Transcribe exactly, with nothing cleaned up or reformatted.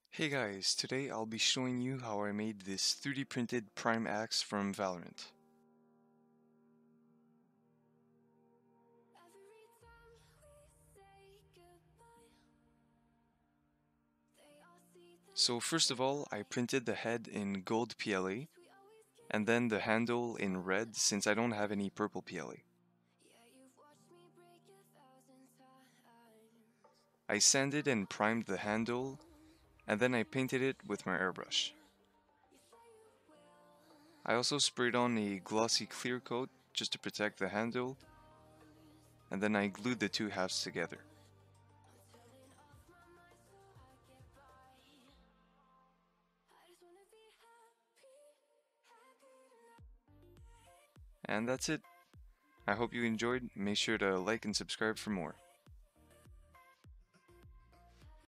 Hey guys, today I'll be showing you how I made this three D printed prime axe from Valorant. So first of all, I printed the head in gold P L A, and then the handle in red since I don't have any purple P L A. I sanded and primed the handle, and then I painted it with my airbrush. I also sprayed on a glossy clear coat just to protect the handle, and then I glued the two halves together. And that's it. I hope you enjoyed. Make sure to like and subscribe for more.